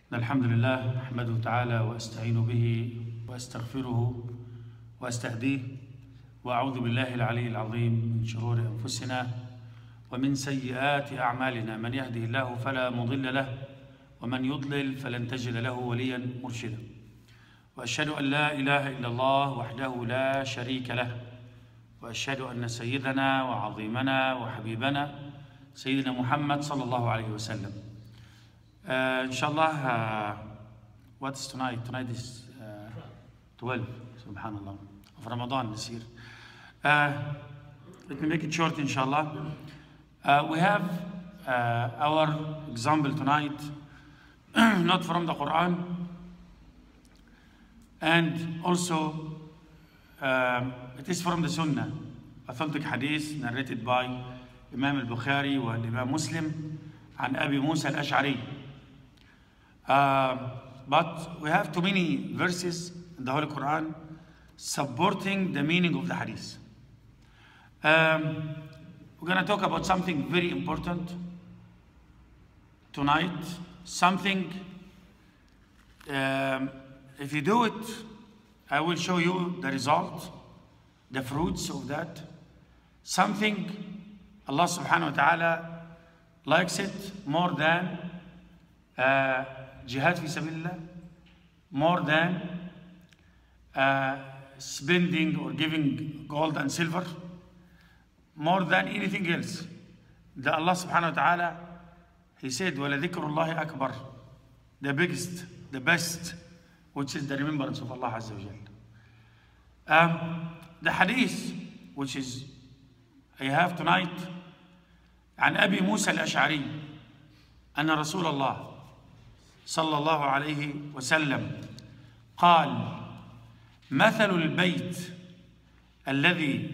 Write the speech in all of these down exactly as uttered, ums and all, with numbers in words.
الحمد لله أحمده تعالى وأستعين به وأستغفره وأستهديه وأعوذ بالله العلي العظيم من شرور أنفسنا ومن سيئات أعمالنا. من يهده الله فلا مضل له ومن يضلل فلن تجد له وليا مرشدا. وأشهد أن لا إله إلا الله وحده لا شريك له، وأشهد أن سيدنا وعظيمنا وحبيبنا سيدنا محمد صلى الله عليه وسلم. Uh, inshallah, uh, what's tonight? Tonight is uh, twelve, subhanallah, of Ramadan this year. Uh, let me make it short, inshallah. Uh, we have uh, our example tonight, not from the Quran, and also um, it is from the Sunnah, authentic hadith narrated by Imam Al-Bukhari and Imam Muslim عن أبي موسى الأشعري. Uh, but we have too many verses in the Holy Quran supporting the meaning of the hadith. Um, we're going to talk about something very important tonight. Something, um, if you do it, I will show you the result, the fruits of that. Something Allah subhanahu wa ta'ala likes it more than uh, jihad fi sabilillah, more than uh, spending or giving gold and silver, more than anything else. The Allah subhanahu wa ta'ala, He said, وَلَذِكْرُ اللَّهِ أَكْبَرُ, the biggest, the best, which is the remembrance of Allah Azza wa Jal. Um, the hadith, which is I have tonight, عن أبي موسى الأشعري أن رسول الله صلى الله عليه وسلم قال: مثل البيت الذي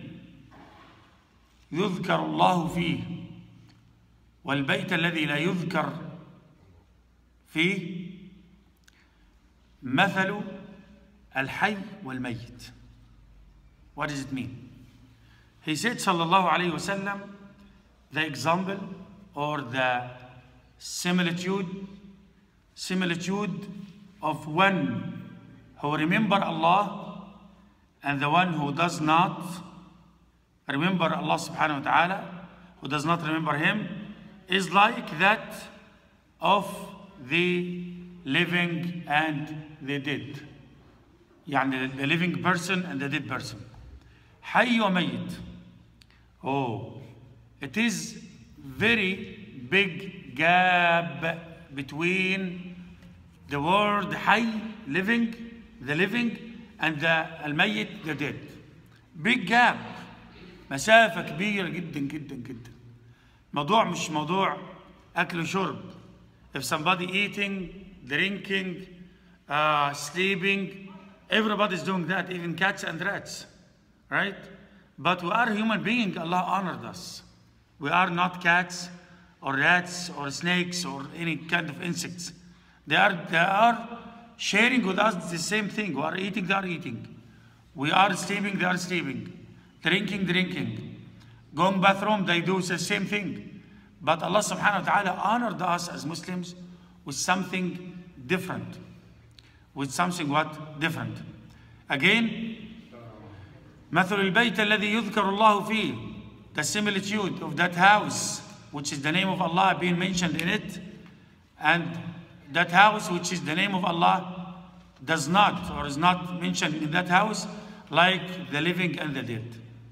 يذكر الله فيه والبيت الذي لا يذكر فيه مثل الحي والميت. What does it mean? He said صلى الله عليه وسلم, the example or the similitude similitude of one who remember Allah and the one who does not remember Allah subhanahu wa ta'ala, who does not remember Him, is like that of the living and the dead. يعني the living person and the dead person. حي وميت. Oh, it is very big gap between the word حي, living, the living, and the الميت, the dead. Big gap. مسافة كبيرة جدا جدا جدا. موضوع مش موضوع أكل وشرب. If somebody eating, drinking, uh, sleeping, everybody is doing that, even cats and rats, right? But we are human beings. Allah honored us. We are not cats or rats or snakes or any kind of insects. They are, they are sharing with us the same thing. We are eating, they are eating. We are sleeping, they are sleeping. Drinking, drinking. Going bathroom, they do the same thing. But Allah subhanahu wa ta'ala honored us as Muslims with something different. With something what? Different. Again, مثل البيت الذي يذكر الله فيه, the similitude of that house, which is the name of Allah being mentioned in it, and that house which is the name of Allah does not or is not mentioned in that house, like the living and the dead.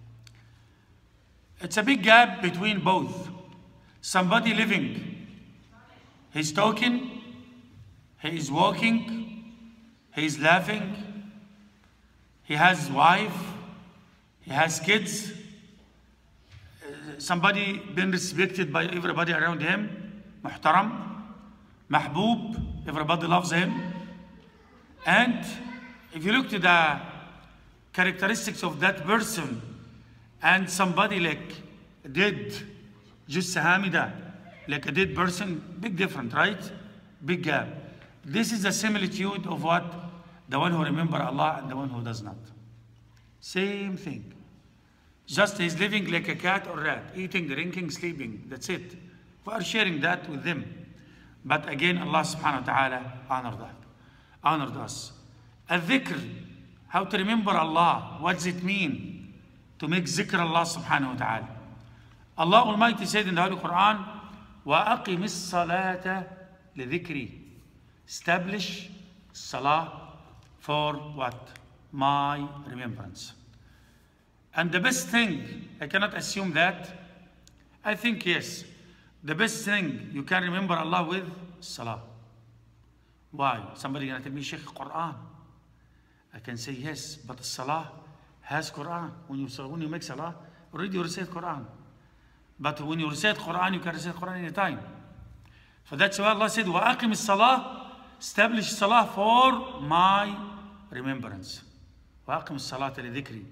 It's a big gap between both. Somebody living, he's talking, he is walking, he is laughing, he has wife, he has kids, somebody been respected by everybody around him, محترم, محبوب, everybody loves him. And if you look to the characteristics of that person and somebody like dead, just hamida, like a dead person, big difference, right? Big gap. This is the similitude of what? The one who remember Allah and the one who does not. Same thing. Just he's living like a cat or rat, eating, drinking, sleeping. That's it. We are sharing that with them. But again, Allah subhanahu wa ta'ala honored that, honored us. Al-dhikr, how to remember Allah. What does it mean to make zikr Allah subhanahu wa ta'ala? Allah Almighty said in the Holy Quran, وَأَقِمِ الصَّلَاةَ لِذِكْرِي. Establish salah for what? My remembrance. And the best thing, I cannot assume that. I think yes, the best thing you can remember Allah with, salah. Why? Somebody gonna tell me, Sheikh, Quran. I can say yes, but the salah has Quran. When you, when you make salah, already you recite Quran. But when you recite Quran, you can recite Quran anytime. So that's why Allah said, وَأَقِمِ الصَّلَاةِ. Establish salah for my remembrance. وَأَقِمِ الصَّلَاةَ لِذِكْرِي.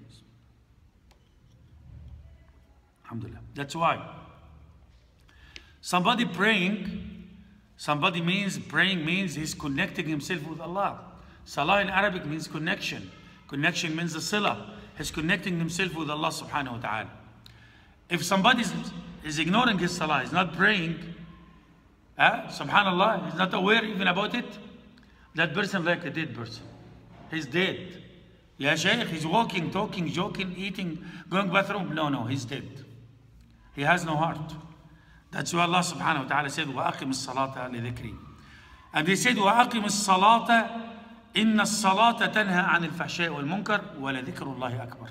Alhamdulillah. That's why somebody praying, somebody means praying means he's connecting himself with Allah. Salah in Arabic means connection. Connection means the salah. He's connecting himself with Allah subhanahu wa ta'ala. If somebody is, is ignoring his salah, is not praying, uh, subhanallah, he's not aware even about it, that person like a dead person. He's dead. Ya Shaykh, he's walking, talking, joking, eating, going bathroom. No, no, he's dead. He has no heart. That's why Allah subhanahu wa ta'ala said, وَأَقِمِ الصَّلَاةَ لِذِكْرِي. And he said, وَأَقِمِ الصَّلَاةَ إِنَّ الصَّلَاةَ تَنْهَى عَنِ الْفَحْشَاءِ وَالْمُنْكَرِ وَلَذِكْرُ اللَّهِ أَكْبَرُ.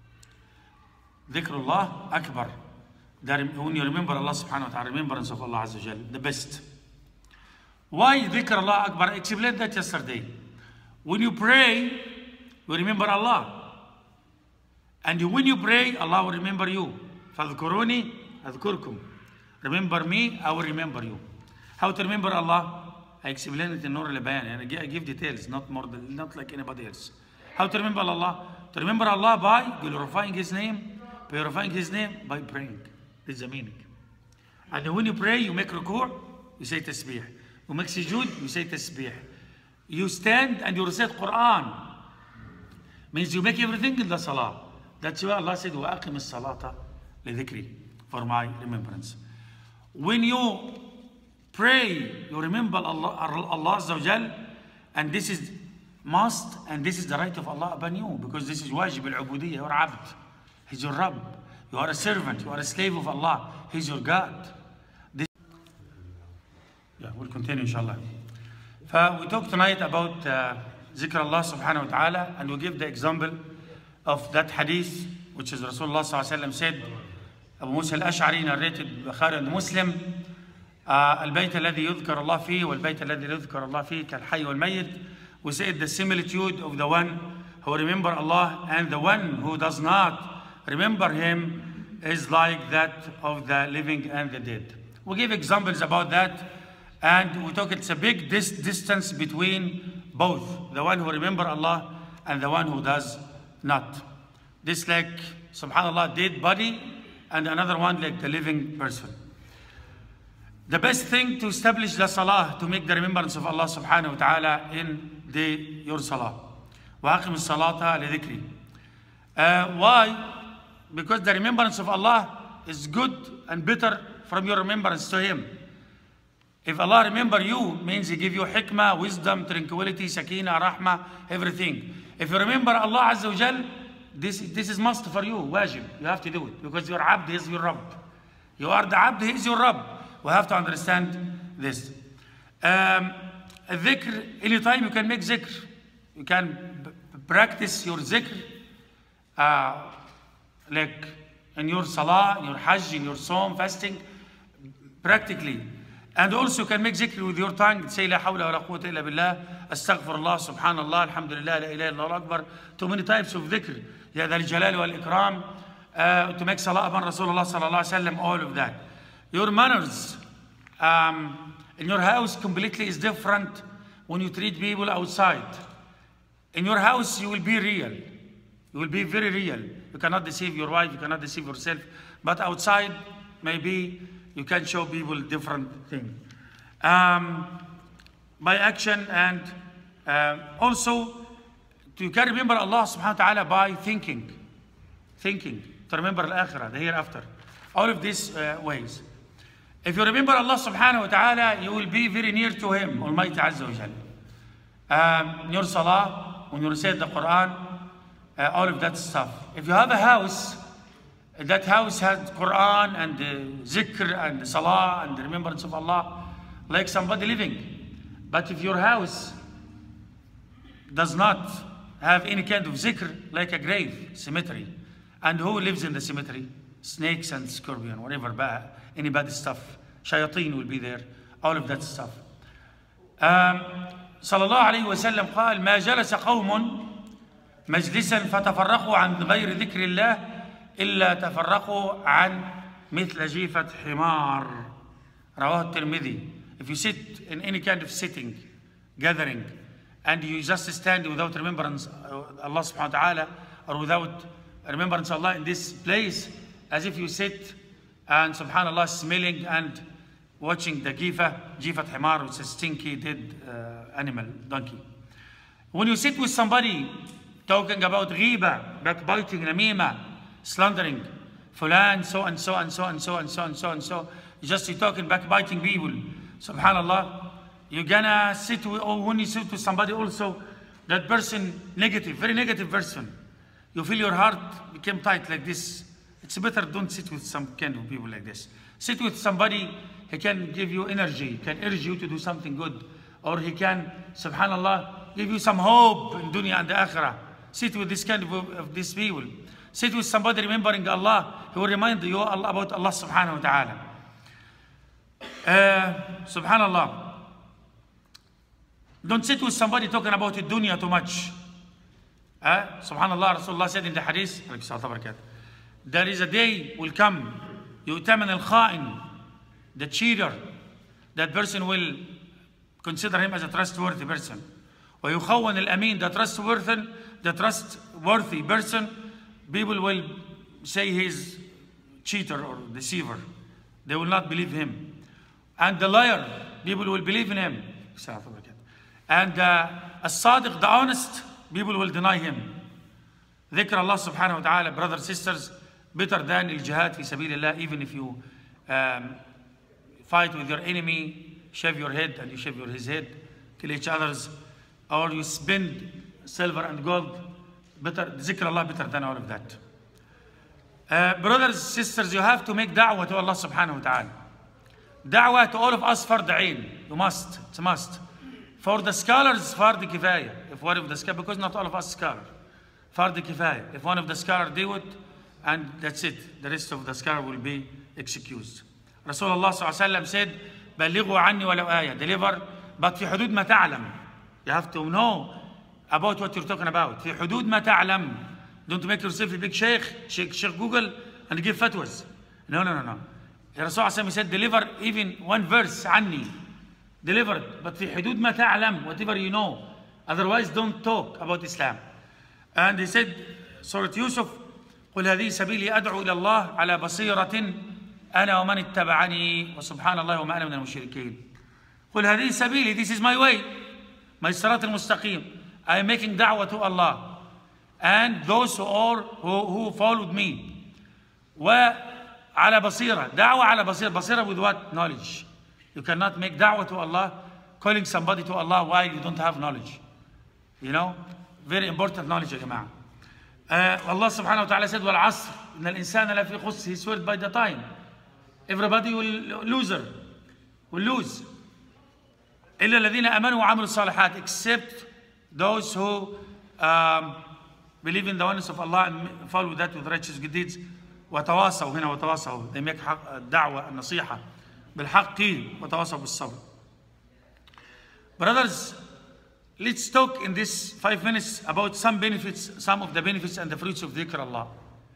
Dhikrullah Akbar. That when you remember Allah subhanahu wa ta'ala, remembrance of Allah Azza wa Jal, the best. Why Dhikrullah Akbar? I explained that yesterday. When you pray, you remember Allah. And when you pray, Allah will remember you. فَاذْكُرُونِي أَذْكُرْكُمْ. Remember me, I will remember you. How to remember Allah? I explained it in Nur al-Bayan, and I give details, not more than, not like anybody else. How to remember Allah? To remember Allah by glorifying His name, purifying His name by praying. This is the meaning. And when you pray, you make ruku', you say tasbih. You make sujood, you say tasbih. You stand and you recite Quran. Means you make everything in the salah. That's why Allah said, وَأَقِمِ الصَّلَاةَ لِذِكْرِي, for my remembrance. When you pray, you remember Allah, Allah Azza wa Jal, and this is must, and this is the right of Allah upon you, because this is wajib al-ubudiyya, you are abd. He's your Rabb. You are a servant. You are a slave of Allah. He's your God. This yeah, we'll continue inshallah. So we talk tonight about uh, zikr Allah subhanahu wa ta'ala, and we'll give the example of that hadith, which is Rasulullah sallallahu alayhi wa sallam said, Abu Musa Al-Ash narrated Bukhari and Muslim, البيت الذي يذكر الله فيه والبيت الذي يذكر الله فيه كالحي والميت. We said the similitude of the one who remember Allah and the one who does not remember Him is like that of the living and the dead. We give examples about that, and we talk it's a big dis distance between both, the one who remember Allah and the one who does not. This like, subhanallah, dead body, and another one like the living person. The best thing to establish the salah, to make the remembrance of Allah subhanahu wa ta'ala in the your salah. وَأَقِمِ الصَّلَاةَ لِذِكْرِي. Uh, why? Because the remembrance of Allah is good and better from your remembrance to Him. If Allah remember you, means He give you hikmah, wisdom, tranquility, sakina, rahmah, everything. If you remember Allah Azza wa Jal, this, this is must for you, wajib. You have to do it, because your abd is your Rabb. You are the abd, He is your Rabb. We have to understand this. Um, dhikr, anytime you can make zikr. You can practice your zikr, uh, like in your salah, in your hajj, in your psalm, fasting, practically. And also you can make zikr with your tongue. Say, La hawla wa la quwwata illa billah, astaghfirullah, subhanallah, alhamdulillah, la ilaha illallah, akbar. Too many types of dhikr. Ya dhal jalal wal ikram. Uh, to make salah upon Rasulullah sallallahu alaihi wasallam, all of that. Your manners um, in your house completely is different when you treat people outside. In your house, you will be real. You will be very real. You cannot deceive your wife, you cannot deceive yourself. But outside, maybe you can show people different things. Um, by action, and uh, also, you can remember Allah subhanahu wa ta'ala by thinking. Thinking. To remember al-akhirah, the hereafter. All of these uh, ways. If you remember Allah subhanahu wa ta'ala, you will be very near to Him, Almighty Azza wa Jal. Um, in your salah, when you recite the Quran, uh, all of that stuff. If you have a house, that house has Quran and uh, zikr and salah and the remembrance of Allah, like somebody living. But if your house does not have any kind of zikr, like a grave, cemetery, and who lives in the cemetery? Snakes and scorpion, whatever, bad, any bad stuff. Shayateen will be there, all of that stuff. Um, صلى الله عليه وسلم قال ما جلس قوم مجلسا فتفرقوا عن غير ذكر الله إلا تفرقوا عن مثل جيفة حمار. رواه الترمذي. If you sit in any kind of sitting, gathering, and you just stand without remembrance of Allah subhanahu wa ta'ala, or without remembrance of Allah in this place, as if you sit and subhanallah smelling and watching the jifa, jifat himar, which is a stinky dead uh, animal, donkey. When you sit with somebody talking about ghiba, backbiting, namima, slandering, fulan, so and so and so and so and so and so and so, you just you're talking backbiting people, subhanallah, you're gonna sit with, or when you sit with somebody also, that person negative, very negative person, you feel your heart became tight like this. It's better don't sit with some kind of people like this. Sit with somebody, he can give you energy, can urge you to do something good, or he can, subhanallah, give you some hope in dunya and the akhirah. Sit with this kind of, of these people. Sit with somebody remembering Allah, he will remind you about Allah subhanahu wa ta'ala. Uh, subhanallah. Don't sit with somebody talking about the dunya too much. Uh, subhanallah, Rasulullah said in the hadith, there is a day will come, يؤتمن الخائن, the cheater, that person will consider him as a trustworthy person. ويخون الأمين, the trustworthy, the trustworthy person, people will say he is cheater or deceiver. They will not believe him. And the liar, people will believe in him. And uh, as-sadiq, the honest, people will deny him. Dhikr Allah subhanahu wa ta'ala, brothers, sisters, better than al-jihad fi sabilillah. Even if you um, fight with your enemy, shave your head and you shave your, his head, kill each other's, or you spend silver and gold, better, dhikr Allah better than all of that. Uh, brothers, sisters, you have to make da'wah to Allah subhanahu wa ta'ala. Da'wah to all of us, fard ain. You must, it's a must. For the scholars, fard kifaya. If one of the scholars, because not all of us scholar. Fard kifaya. If one of the scholars do it, and that's it. The rest of the scholar will be excused. Rasulullah sallallahu alaihi wasallam said, "Balighu anni walau ayah." Deliver, but fi hudud ma ta'lam. You have to know about what you're talking about. Fi hudud ma ta'lam. Don't make yourself a big sheikh, sheikh, sheikh Google, and give fatwas. No, no, no, no. Rasulullah said, deliver even one verse anni. Deliver it, but fi hudud ma ta'lam, whatever you know. Otherwise, don't talk about Islam. And he said, Surah Yusuf, قل هذه سبيلي أدعو إلى الله على بصيرة أنا ومن اتبعني وسبحان الله وما أنا من المشركين. قل هذه سبيلي, this is my way, my صراط المستقيم. I am making da'wah to Allah and those who are who, who followed me. وعلى بصيرة, دعوة على بصيرة. بصيرة with what? Knowledge. You cannot make da'wah to Allah, calling somebody to Allah while you don't have knowledge. You know, very important knowledge, ya jama'ah. Uh, Allah subhanahu wa ta'ala said, وَالْعَصْرِ إِنَّ الْإِنسَانَ لَفِي خُسْرٍ. He swear by the time. Everybody will loser, will lose. إِلَّا الَّذِينَ آمَنُوا وَعَمِلُوا الصَّالِحَاتِ, except those who um, believe in the oneness of Allah and follow that with righteous good deeds. وَتَوَاصَوْا هنا وَتَوَاصَوْا. They make da'wah and nasiha. بِالْحَقِّ وَتَوَاصَوْا بِالصَّبْرِ. Brothers, let's talk in this five minutes about some benefits, some of the benefits and the fruits of dhikr Allah.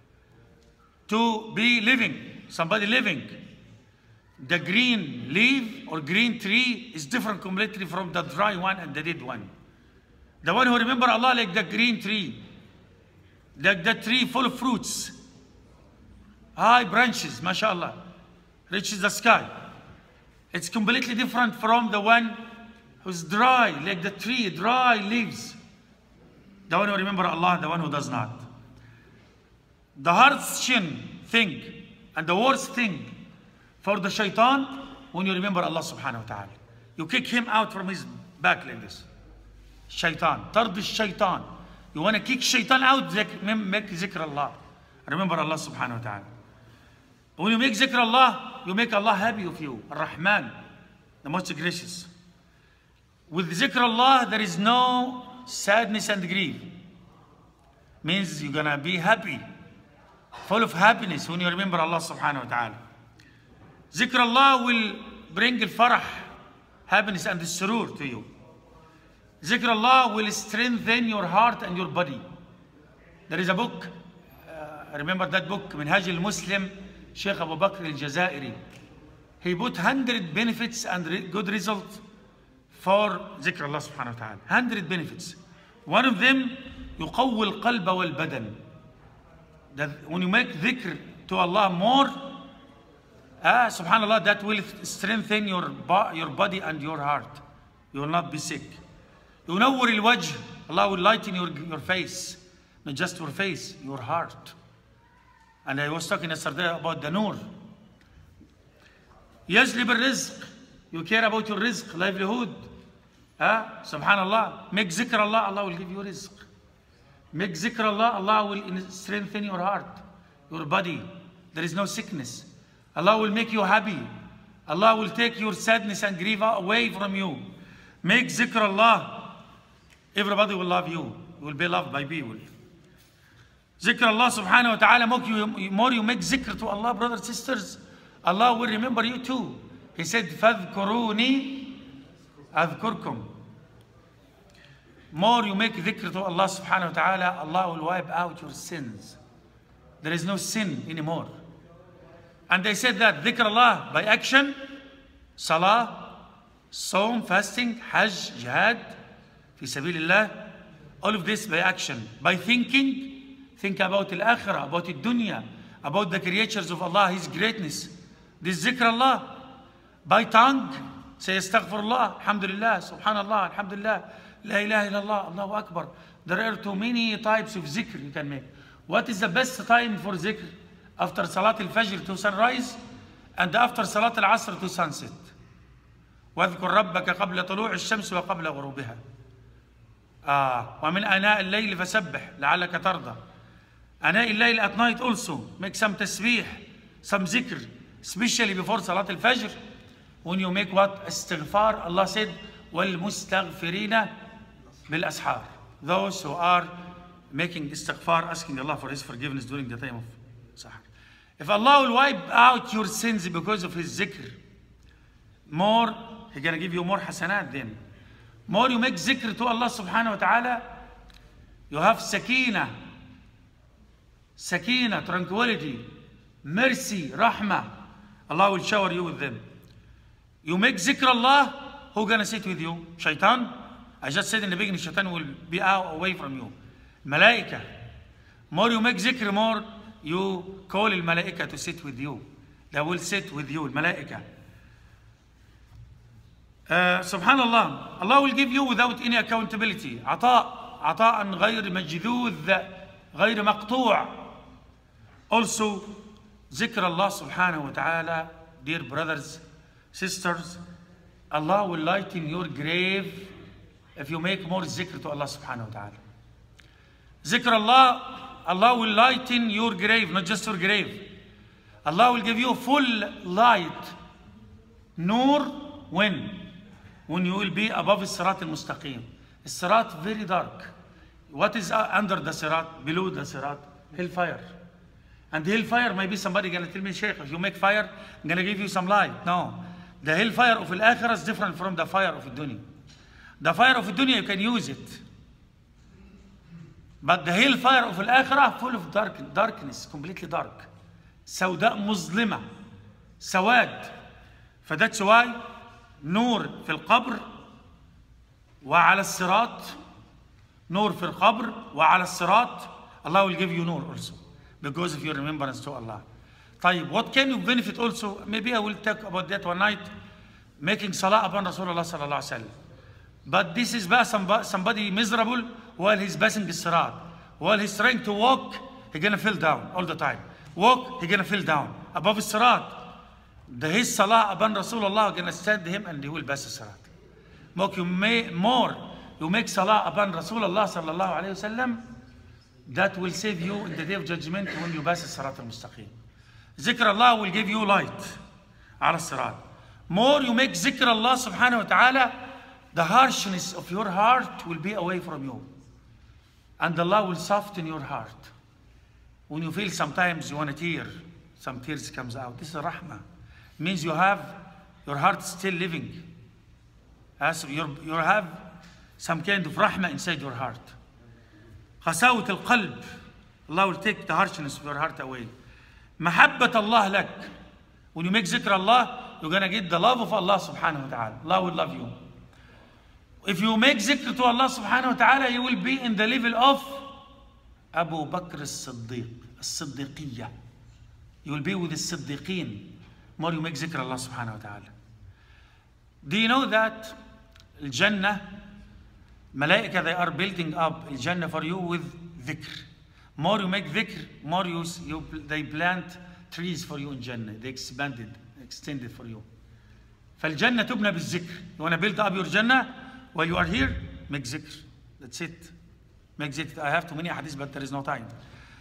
To be living, somebody living. The green leaf or green tree is different completely from the dry one and the dead one. The one who remember Allah like the green tree, like the tree full of fruits, high branches, mashallah, reaches the sky. It's completely different from the one who's dry, like the tree, dry leaves. The one who remember Allah, the one who does not. The hardest thing and the worst thing For the shaitan, when you remember Allah subhanahu wa ta'ala, you kick him out from his back like this. Shaitan, tard shaitan. You want to kick shaitan out, make zikr Allah. Remember Allah subhanahu wa ta'ala. When you make zikr Allah, you make Allah happy of you. Ar-Rahman, the most gracious. With zikr Allah, there is no sadness and grief. Means you're gonna be happy, full of happiness when you remember Allah subhanahu wa ta'ala. Zikr Allah will bring al-farah, happiness and surur to you. Zikr Allah will strengthen your heart and your body. There is a book, uh, remember that book, Minhaj al-Muslim, Sheikh Abu Bakr al-Jazairi. He put one hundred benefits and re good results for zikr Allah subhanahu wa ta'ala. one hundred benefits. One of them, يقوي القلب والبدن. That when you make dhikr to Allah more, ah, subhanallah, that will strengthen your, bo your body and your heart. You will not be sick. ينور الوجه. Allah will lighten your, your face. Not just your face, your heart. And I was talking yesterday about the nur. يجلب الرزق. You care about your rizq, livelihood. Ah, subhanallah. Make zikr Allah, Allah will give you rizq. Make zikr Allah, Allah will strengthen your heart, your body. There is no sickness. Allah will make you happy. Allah will take your sadness and grief away from you. Make zikr Allah. Everybody will love you. You will be loved by people. Zikr Allah subhanahu wa ta'ala, more you make zikr to Allah, brothers, sisters, Allah will remember you too. He said, فَاذْكُرُونِي أَذْكُرْكُمْ. More you make dhikr to Allah subhanahu wa ta'ala, Allah will wipe out your sins. There is no sin anymore. And they said that dhikr Allah by action, salah, saum, fasting, hajj, jihad, fi sabilillah, all of this by action. By thinking, think about al-akhirah, about the dunya, about the creatures of Allah, His greatness. This zikr Allah. By tongue, say astaghfirullah, alhamdulillah, subhanallah, alhamdulillah. La ilaha illallah, Allahu Akbar. There are too many types of zikr you can make. What is the best time for zikr? After Salat al-Fajr to sunrise and after Salat al-Asr to sunset. وَاذْكُرْ رَبَّكَ قَبْلَ طُلُوعِ الشَّمْسِ وَقَبْلَ غُرُوبِهَا. وَمِنْ آنَاءِ اللَّيْلِ فَسَبِّحْ لَعَلَّكَ تَرْضَى. آناء الليل at night also. Make some tasbih, some zikr, especially before Salat al-Fajr. When you make what? Istighfar, Allah said, وَالْمُسْتَغْفِرِينَ بِالْأَسْحَارِ. Those who are making istighfar, asking Allah for His forgiveness during the time of Sahar. If Allah will wipe out your sins because of His zikr, more, He's going to give you more hasanat then. More you make zikr to Allah subhanahu wa ta'ala, you have sakina, sakina, tranquility, mercy, rahmah. Allah will shower you with them. You make zikr Allah, who's going to sit with you? Shaitan? I just said in the beginning, shaitan will be out away from you. Malaika. More you make zikr, more you call al-malaika to sit with you. They will sit with you, al-malaika. Uh, Subhanallah. Allah will give you without any accountability. عطاء عطاء غير مجذوذ غير مقطوع. Also, zikr Allah subhanahu wa ta'ala, dear brothers, sisters, Allah will lighten your grave if you make more zikr to Allah subhanahu wa ta'ala. Zikr Allah, Allah will lighten your grave, not just your grave. Allah will give you full light. Nur, when? When you will be above the Sirat al-Mustaqim. The Sirat very dark. What is under the Sirat? Below the Sirat? Hellfire. And the hellfire, maybe somebody going to tell me, Sheikh, if you make fire, I'm going to give you some light. No. The hellfire of al-Akhirah is different from the fire of the dunya. The fire of the dunya, you can use it. But the hellfire of al-Akhirah, full of dark, darkness, completely dark. سوداء مظلمة. سواد. فدات's why نور في القبر وعلى الصراط. نور في القبر وعلى الصراط. Allah will give you nur also, because of your remembrance to Allah. طيب, what can you benefit also? Maybe I will talk about that one night. Making salah upon Rasulullah sallallahu alaihi wasallam. But this is somebody, somebody miserable while he's passing the sirat. While he's trying to walk, he's gonna fall down all the time. Walk, he's gonna fall down. Above the sirat. the his salah upon Rasulullah gonna stand him and he will pass the salat. More you, may, more you make salah upon Rasulullah sallallahu alayhi wasallam, that will save you in the day of judgment when you pass the salat al-mustaqim. Zikr Allah will give you light ala sirat. More you make zikr Allah subhanahu wa ta'ala, the harshness of your heart will be away from you. And Allah will soften your heart. When you feel sometimes you want to tear, some tears comes out. This is rahmah. It means you have, your heart still living. As you you have some kind of rahmah inside your heart. Khasawat al-qalb. Allah will take the harshness of your heart away. Mahabbat Allah lak. When you make zikr Allah, you're going to get the love of Allah subhanahu wa ta'ala. Allah will love you. If you make zikr to Allah subhanahu wa ta'ala, you will be in the level of Abu Bakr as-Siddiq, as-Siddiqiyya. You will be with the Siddiqeen. More you make zikr Allah subhanahu wa ta'ala. Do you know that Al-Jannah, Malaika, they are building up Al-Jannah for you with dhikr. More you make dhikr, more you, you they plant trees for you in Jannah. They expanded, extended for you. فالجنة تبنى بالذكر. You want to build up your Jannah? While you are here, make zikr. That's it. Make zikr. I have too many hadiths, but there is no time.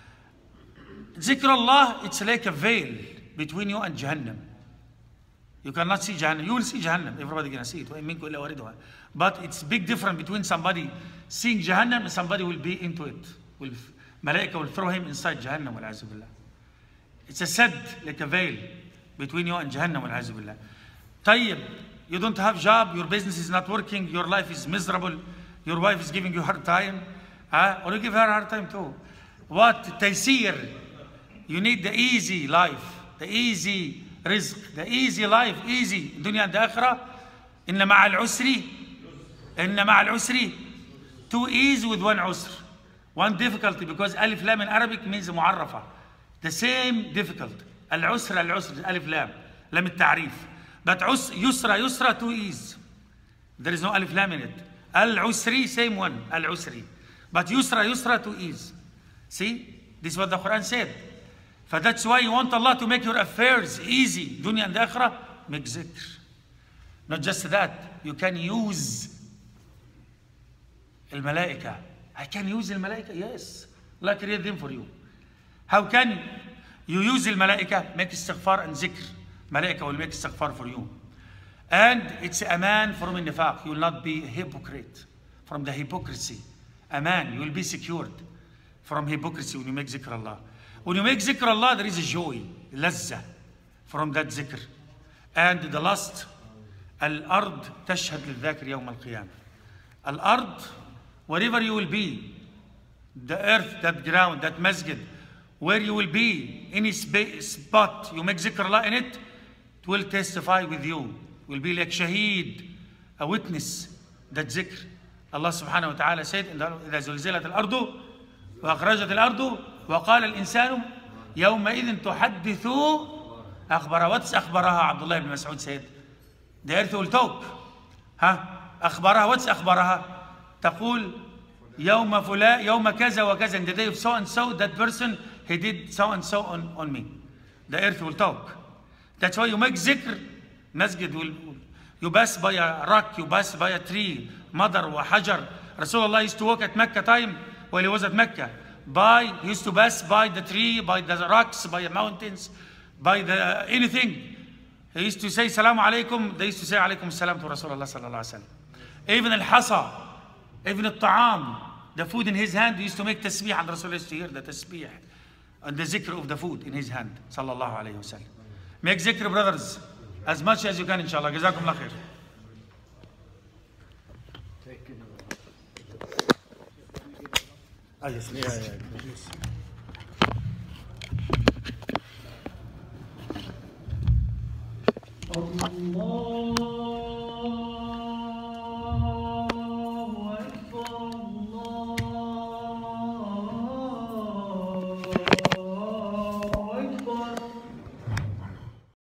Zikr Allah, it's like a veil between you and Jahannam. You cannot see Jahannam. You will see Jahannam. Everybody can see it. But it's big difference between somebody seeing Jahannam and somebody will be into it. Will, Malaika will throw him inside Jahannam. It's a sad, like a veil between you and Jahannam. Tayyib. You don't have job, your business is not working, your life is miserable, your wife is giving you a hard time, huh? Or you give her a hard time too. What? Taysir. You need the easy life, the easy rizq, the easy life, easy. Dunya and the akhirah. Inna ma'al usri. Inna ma'al usri. Two easy with one usr. One difficulty, because alif lam in Arabic means mu'arrafa. The same difficult. Al-usr, al-usr, alif lam. Lam al-ta'rif. But yusra, yusra, two ease. There is no alif lam in it. Al-usri, same one, al-usri. But yusra, yusra, two ease. See, this is what the Quran said. For that's why you want Allah to make your affairs easy. Dunya and akhirah, make zikr. Not just that, you can use al-malaika. I can use al-malaika, yes. Allah created them for you. How can you use al-malaika? Make istighfar and zikr. Malaika will make istighfar for you. And it's a man from nifaq. You will not be a hypocrite from the hypocrisy. A man, you will be secured from hypocrisy when you make zikr Allah. When you make zikr Allah, there is a joy, lazza from that zikr. And the last, al-ard tashhad lil-dhakir yawm al-qiyamah. Al-ard, wherever you will be, the earth, that ground, that masjid, where you will be, any spot, you make zikr Allah in it, it will testify with you. Will be like shaheed, a witness, that zikr. Allah subhanahu wa ta'ala said, إِذَا زُلْزِلَتِ الْأَرْضُ وَأَخْرَجَتِ الْأَرْضُ وَقَالَ الْإِنسَانُ يَوْمَئِذٍ تُحَدِّثُ أَخْبَرَهَا. What's أخبرها? Abdullah ibn Busr said, the earth will talk. Huh? أخبرها. What's أخبرها? تقول يوم فلان يوم كذا وكذا. In the day of so and so, that person, he did so and so on, on me. The earth will talk. That's why you make zikr. Masjid will, you pass by a rock, you pass by a tree, madar wa hajar. Rasulullah used to walk at Mecca time while he was at Mecca. By, he used to pass by the tree, by the rocks, by the mountains, by the uh, anything. He used to say Salam alaikum. They used to say alaikum salam to Rasulullah sallallahu alaihi wasallam. Even al-hasa, even al-ta'am, the food in his hand, he used to make tasbih, and Rasulullah used to hear the tasbih and the zikr of the food in his hand, sallallahu alaihi wasallam. Make zikr, brothers, as much as you can, inshallah. Jazakum Allah khair. Ah, yes, yeah, yeah, please. Allah.